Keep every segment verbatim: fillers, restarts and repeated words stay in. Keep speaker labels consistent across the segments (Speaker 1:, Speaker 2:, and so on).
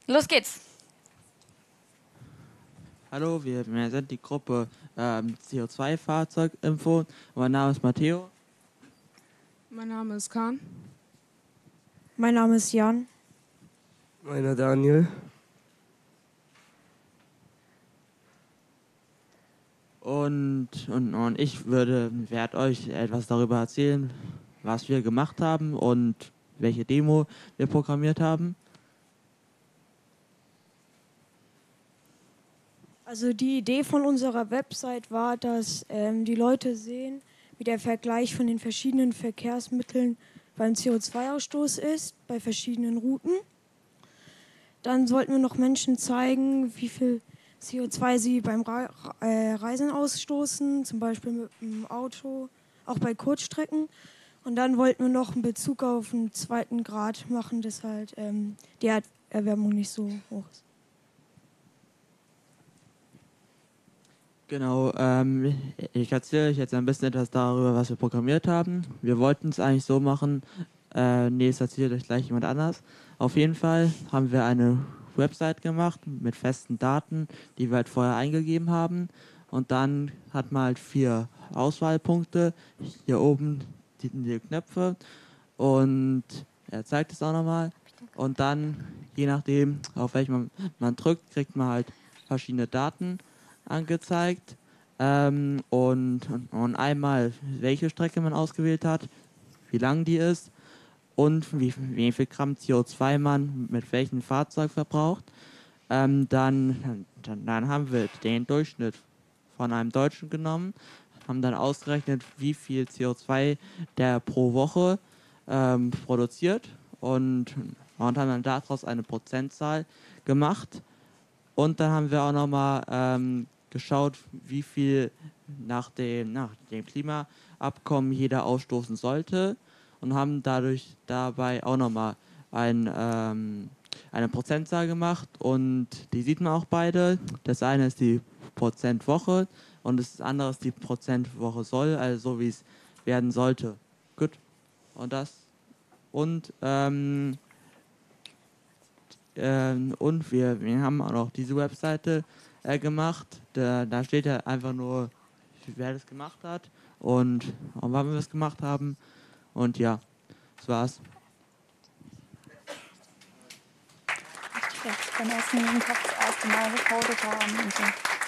Speaker 1: Los geht's!
Speaker 2: Hallo, wir, wir sind die Gruppe ähm, C O zwei Fahrzeuginfo. Mein Name ist Matteo.
Speaker 3: Mein Name ist Kahn.
Speaker 4: Mein Name ist Jan.
Speaker 5: Meiner Daniel.
Speaker 2: Und, und, und ich würde, werde euch etwas darüber erzählen, was wir gemacht haben und welche Demo wir programmiert haben.
Speaker 4: Also die Idee von unserer Website war, dass ähm, die Leute sehen, wie der Vergleich von den verschiedenen Verkehrsmitteln beim C O zwei Ausstoß ist, bei verschiedenen Routen. Dann sollten wir noch Menschen zeigen, wie viel C O zwei sie beim Re äh, Reisen ausstoßen, zum Beispiel mit dem Auto, auch bei Kurzstrecken. Und dann wollten wir noch einen Bezug auf den zweiten Grad machen, dass halt ähm, die Erderwärmung nicht so hoch ist.
Speaker 2: Genau, ähm, ich erzähle euch jetzt ein bisschen etwas darüber, was wir programmiert haben. Wir wollten es eigentlich so machen, äh, nee, es erzählt euch gleich jemand anders. Auf jeden Fall haben wir eine Website gemacht mit festen Daten, die wir halt vorher eingegeben haben. Und dann hat man halt vier Auswahlpunkte, hier oben die, die Knöpfe. Und er zeigt es auch nochmal. Und dann, je nachdem, auf welchen man, man drückt, kriegt man halt verschiedene Daten angezeigt ähm, und, und, und einmal welche Strecke man ausgewählt hat, wie lang die ist und wie, wie viel Gramm C O zwei man mit welchem Fahrzeug verbraucht. Ähm, dann, dann, dann haben wir den Durchschnitt von einem Deutschen genommen, haben dann ausgerechnet, wie viel C O zwei der pro Woche ähm, produziert und, und haben dann daraus eine Prozentzahl gemacht. Und dann haben wir auch nochmal ähm, geschaut, wie viel nach dem, nach dem Klimaabkommen jeder ausstoßen sollte und haben dadurch dabei auch nochmal ein, ähm, eine Prozentzahl gemacht und die sieht man auch beide. Das eine ist die Prozentwoche und das andere ist die Prozentwoche soll, also so wie es werden sollte. Gut. Und das und ähm, ähm, und wir, wir haben auch noch diese Webseite äh, gemacht. Da, da steht ja einfach nur, wer das gemacht hat und wann wir es gemacht haben. Und ja, das war's.
Speaker 1: Wenn er es in den Kopf erst genau gecodet haben und so.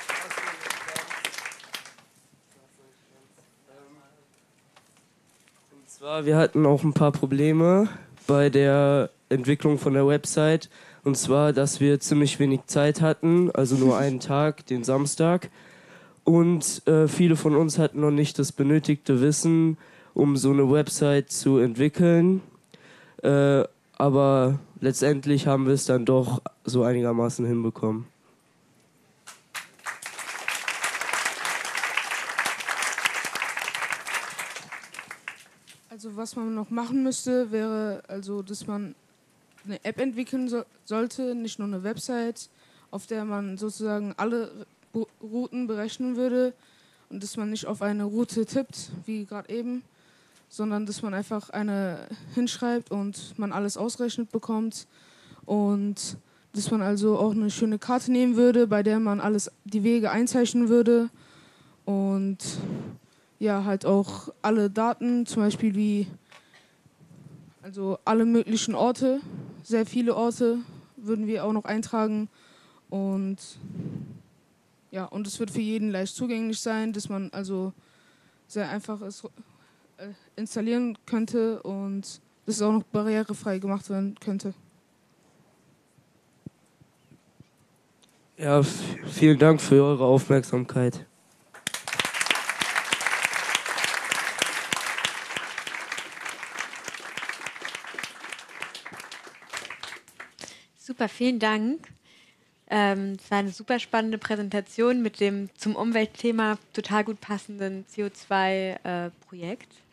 Speaker 5: Und zwar, wir hatten auch ein paar Probleme bei der Entwicklung von der Website. Und zwar, dass wir ziemlich wenig Zeit hatten, also nur einen Tag, den Samstag. Und äh, viele von uns hatten noch nicht das benötigte Wissen, um so eine Website zu entwickeln. Äh, aber letztendlich haben wir es dann doch so einigermaßen hinbekommen.
Speaker 3: Also was man noch machen müsste, wäre also, dass man eine App entwickeln so sollte, nicht nur eine Website, auf der man sozusagen alle R Routen berechnen würde und dass man nicht auf eine Route tippt, wie gerade eben, sondern dass man einfach eine hinschreibt und man alles ausgerechnet bekommt und dass man also auch eine schöne Karte nehmen würde, bei der man alles die Wege einzeichnen würde und ja, halt auch alle Daten, zum Beispiel wie also alle möglichen Orte, sehr viele Orte würden wir auch noch eintragen und ja, und es wird für jeden leicht zugänglich sein, dass man also sehr einfach es äh, installieren könnte und dass es auch noch barrierefrei gemacht werden könnte.
Speaker 5: Ja, vielen Dank für eure Aufmerksamkeit.
Speaker 6: Super, vielen Dank. Ähm, es war eine super spannende Präsentation mit dem zum Umweltthema total gut passenden C O zwei Projekt.